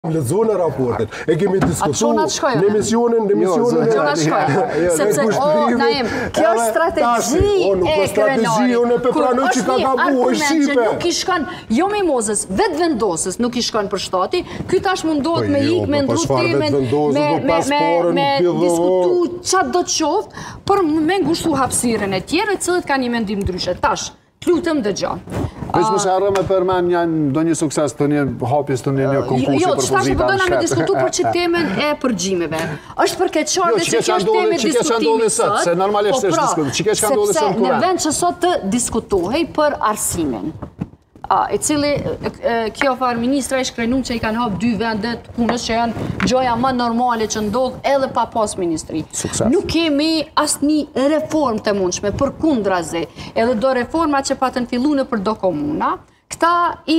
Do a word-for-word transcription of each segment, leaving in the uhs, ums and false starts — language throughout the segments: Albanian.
Lexuar në raportet. E kemi diskutuar në emisionin, në emisionin e sepse o Naim, kjo është strategji e krenarit. Unë e pranoj që ka gabuar Shqipe. Nuk i shkon jo Mimozës, vetë vendosës nuk i shkon për shtati. Ky tash mundohet me ik me ndru temën, me me me diskutu çfarë do të qoftë, por me ngushtu hapësirën e tjerë, të cilët kanë një mendim ndryshe. Tash lutem dëgjoj. Veç më se harrëm e përmen do një sukses të një hapjes të një një konkursi jo, për pozita. Jo, qëta që përdojna me diskutu për që temen e përgjimeve. Është përkeqar dhe se që është teme diskutimi sot. Se normalisht është diskutu. Qike që ka ndodhe sot në vend që sot të diskutohej për arsimin. E cili, kjo farë ministra i shkrenu që i kanë hapë dy vendet punës që janë gjoja më normale që ndodhë edhe pa pas ministri. Nuk kemi asë një reform të mundshme, për kundrazi, edhe do reforma që patën fillu në për do komuna, këta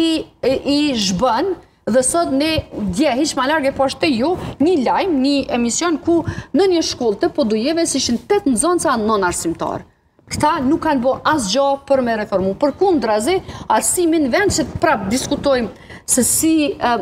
i zhbën dhe sot ne dje, hish ma large po është të ju, një lajm, një emision ku në një shkollë të podujeve si ishin tetë në zonë sa non arsimtarë. Këta nuk kanë bo asgjë për me reformu. Për kundrazi, arsimin vend që prap diskutojmë se si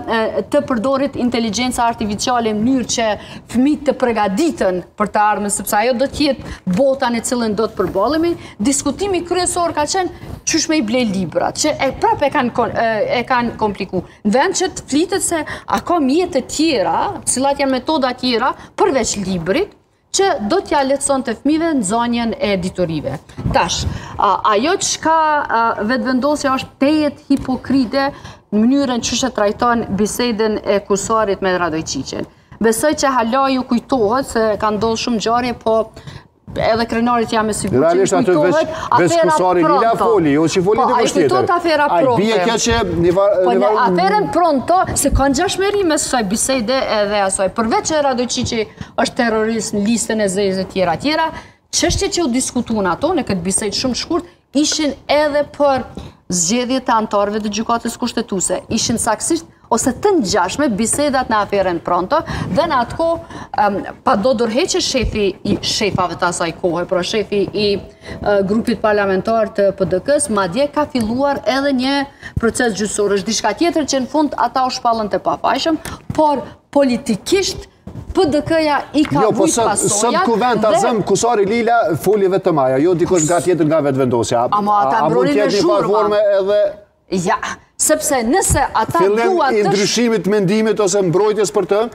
të përdorit inteligenca artificiale në mënyrë që fëmijët të përgatiten për të ardhmen, sepse ajo do të jetë bota në cilën do të përballemi. Diskutimi kryesor ka qenë qysh me i blej libra, që e prap e kanë e kanë kompliku. Në vend që të flitet se a ka mjete tjera, cilat janë metoda tjera përveç librit, që do t'ja letëson të fëmijëve në zonjën e editorive. Tash, ajo që ka vetëvendosja është tejet hipokrite në mënyrën që që trajton bisedën e kursorit me Radojqiqin. Besoj që hala ju kujtohet, se ka ndodhë shumë gjarje, po edhe krenarit jam e sigur që ju kujtohet afera pronto. Jo që foli të kështë tjetër. Kujtohet afera pronto. A i bje kjo që... Po në aferën pronto, se kanë gjashmeri me sësoj bisejde edhe asoj. Përveç që Radojqiqi është terrorist në listën e zezë tjera tjera, çështjet që u diskutuan ato në këtë bisejt shumë shkurt, ishin edhe për zgjedhjet të anëtarëve të gjykatës kushtetuese. Ishin saksisht ose të ngjashme bisedat në aferën pronto, dhe në atë kohë, pa do dërheqe shefi i shefave të asaj kohë, pra shefi i grupit parlamentar të P D K-s, madje ka filluar edhe një proces gjyqësor. Është diçka tjetër që në fund ata u shpallën të pafajshëm, por politikisht P D K-ja i ka vujt pasojat. Sot kuvent ta zëm kusari Lila foli vetëm ajo, jo dikush nga tjetër nga vetëvendosja. Ama ata mbronin me shurma. Edhe ja, sepse nëse ata dua të... Fillim i ndryshimit mendimit ose mbrojtjes për të?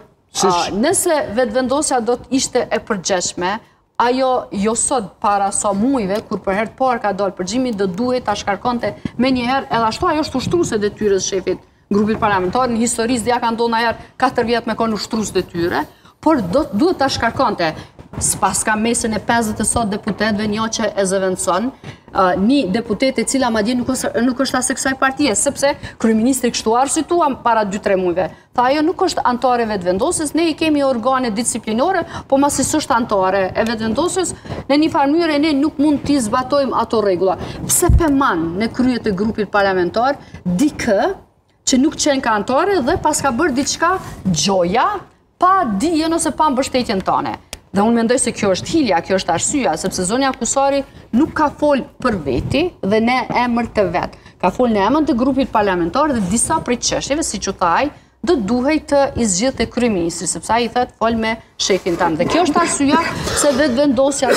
Nëse vetëvendosja do të ishte e përgjeshme, ajo jo sot para sa mujve, kur për herë të parë ka dalë përgjimi, do duhet ta shkarkonte me njëherë, edhe ashtu ajo është ushtruese detyrës shefit grupit parlamentar, në historisë dhja ka ndonë ajarë katër vjetë me konë ushtrues detyre, por duhet ta shkarkonte. S'pas ka mesën e pesëdhjetë e sot deputetve një që e zëvendëson, një deputet e cila madje nuk është asë kësaj partije, sepse kryeministri kështu arsitua para dy tre muajve. Tha ajo nuk është antare vetëvendosës, ne i kemi organe disciplinore, po masi s'është antare e vetëvendosës, në një farë mënyrë ne nuk mund t'i zbatojmë ato rregulla. Pse peman në kryet e grupit parlamentar dikë që nuk qenë ka antare dhe pas ka bërë diçka gjoja pa dijen ose pa mbështetjen tone. Dhe unë mendoj se kjo është hilja, kjo është arsyeja, sepse zonja Kusari nuk ka fol për veti dhe ne emër të vetë. Ka fol në emër të grupit parlamentar dhe disa prej çështjeve, si që thaj, do duhej të izgjidhte kryeministri, sepse ai i thot fol me shefin tanë. Dhe kjo është arsyeja se vetëvendosja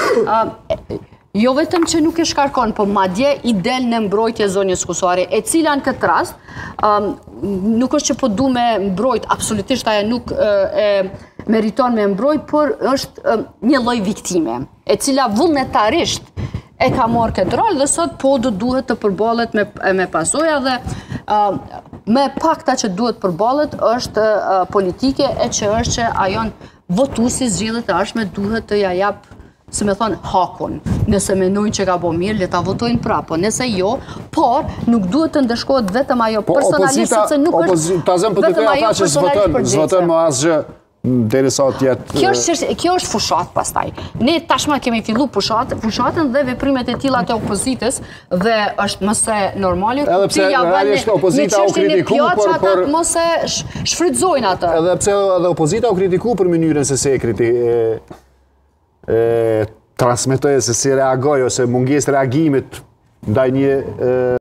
sot jo vetëm që nuk e shkarkon, po madje i del në mbrojtje zonjës Kusari, e cila në këtë rast nuk është që po du me mbrojt, absolutisht aja nuk e meriton me mbrojt, por është një lloj viktime, e cila vullnetarisht e ka marrë këtë rol dhe sot po do duhet të përballet me pasoja dhe me pakta që duhet përballet është politike e që është që ajon votuesi zgjedhjet e ardhshme duhet të ja jap, se me thonë, hakun. Nëse menojnë që ka bo mirë, le ta votojnë prapo. Nëse jo, por nuk duhet të ndeshkohet vetëm ajo personalisht, sepse nuk është vetëm ajo personalisht zvoton më asgjë derisa të jetë... Kjo është fushat pastaj. Ne tashma kemi fillu fushatën dhe veprimet e tilla të opozitës dhe është mëse normalit. Edhe pse realisht opozita u kritiku, por... Mos e shfrytëzojnë atë. Edhe pse edhe opozita u kritiku për mënyrën se Sekreti transmetoj se si reagoj ose mungesë reagimit ndaj një